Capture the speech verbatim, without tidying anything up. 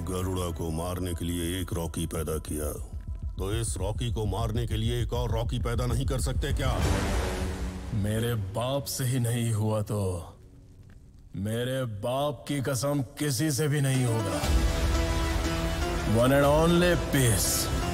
गरुड़ा को मारने के लिए एक रॉकी पैदा किया, तो इस रॉकी को मारने के लिए एक और रॉकी पैदा नहीं कर सकते क्या? मेरे बाप से ही नहीं हुआ तो मेरे बाप की कसम किसी से भी नहीं होगा। One and only piece.